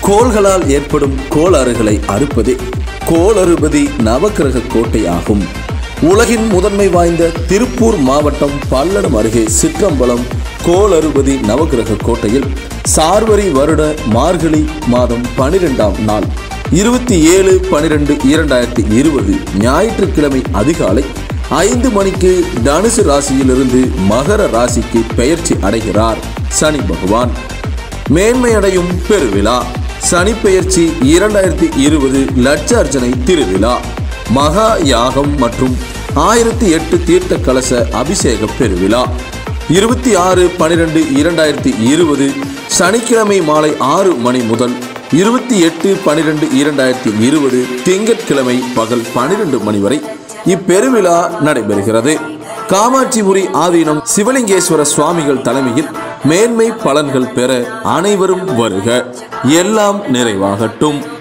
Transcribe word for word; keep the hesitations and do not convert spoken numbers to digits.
கோள்களால் ஏற்படும் கோளாறுகளை அறுப்பதே கோளறுபதி நவக்கிரக கோட்டை ஆகும். உலகின் முதன்மை வாய்ந்த திருப்பூர் மாவட்டம் பல்லடம் அருகே சிற்றம்பலம் கோளறுபதி நவக்கிரக கோட்டையில் சார்வரி வருட மார்கழி மாதம் பனிரெண்டாம் நாள் இருபத்தி ஏழு பனிரெண்டு இரண்டாயிரத்தி இருபது ஞாயிற்றுக்கிழமை அதிகாலை ஐந்து மணிக்கு தனுசு ராசியிலிருந்து மகர ராசிக்கு பெயர்ச்சி அடைகிறார் சனி பகவான். மேன்மையடையும் பெருவிழா சனி பெயர்ச்சி இரண்டாயிரத்தி இருபது லட்சார்ச்சனை திருவிழா, மகா யாகம் மற்றும் ஆயிரத்தி எட்டு தீர்த்த கலச அபிஷேக பெருவிழா இருபத்தி ஆறு பனிரெண்டு இரண்டாயிரத்தி இருபது சனிக்கிழமை மாலை ஆறு மணி முதல் இருபத்தி எட்டு பனிரெண்டு இரண்டாயிரத்தி இருபது திங்கட்கிழமை பகல் பனிரெண்டு மணி வரை இப்பெருவிழா நடைபெறுகிறது. காமாட்சிபுரி ஆதீனம் சிவலிங்கேஸ்வர சுவாமிகள் தலைமையில் மேன்மை பலன்கள் பெற அனைவரும் வருக. எல்லாம் நிறைவாகட்டும்.